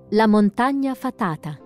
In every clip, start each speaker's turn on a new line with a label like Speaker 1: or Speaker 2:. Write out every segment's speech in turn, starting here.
Speaker 1: La montagna fatata.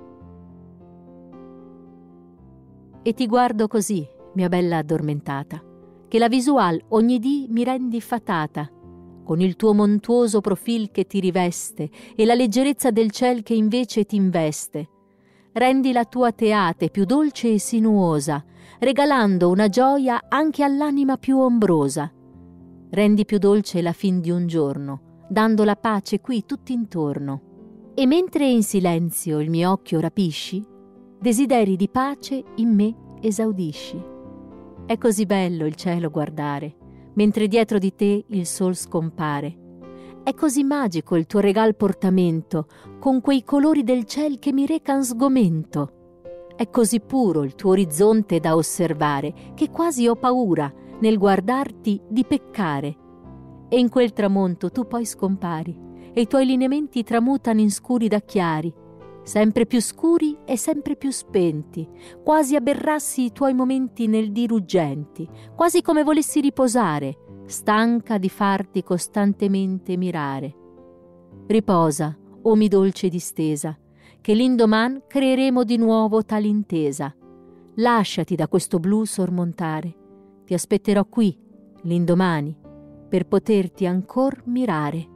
Speaker 1: E ti guardo così, mia bella addormentata, che la visual ogni dì mi rendi fatata, con il tuo montuoso profil che ti riveste e la leggerezza del ciel che invece t'investe. Rendi la tua teate più dolce e sinuosa, regalando una gioia anche all'anima più ombrosa. Rendi più dolce la fin di un giorno, dando la pace qui tutt'intorno. E mentre in silenzio il mio occhio rapisci, desideri di pace in me esaudisci. È così bello il cielo guardare, mentre dietro di te il sol scompare. È così magico il tuo regal portamento, con quei colori del ciel che mi recan sgomento. È così puro il tuo orizzonte da osservare, che quasi ho paura, nel guardarti, di peccare. E in quel tramonto tu poi scompari, e i tuoi lineamenti tramutano in scuri da chiari, sempre più scuri e sempre più spenti, quasi aberrassi i tuoi momenti nel dì ruggenti, quasi come volessi riposare, stanca di farti costantemente mirare. Riposa, o mi dolce distesa, che l'indoman creeremo di nuovo tal intesa. Lasciati da questo blu sormontare, ti aspetterò qui, l'indomani, per poterti ancor mirare.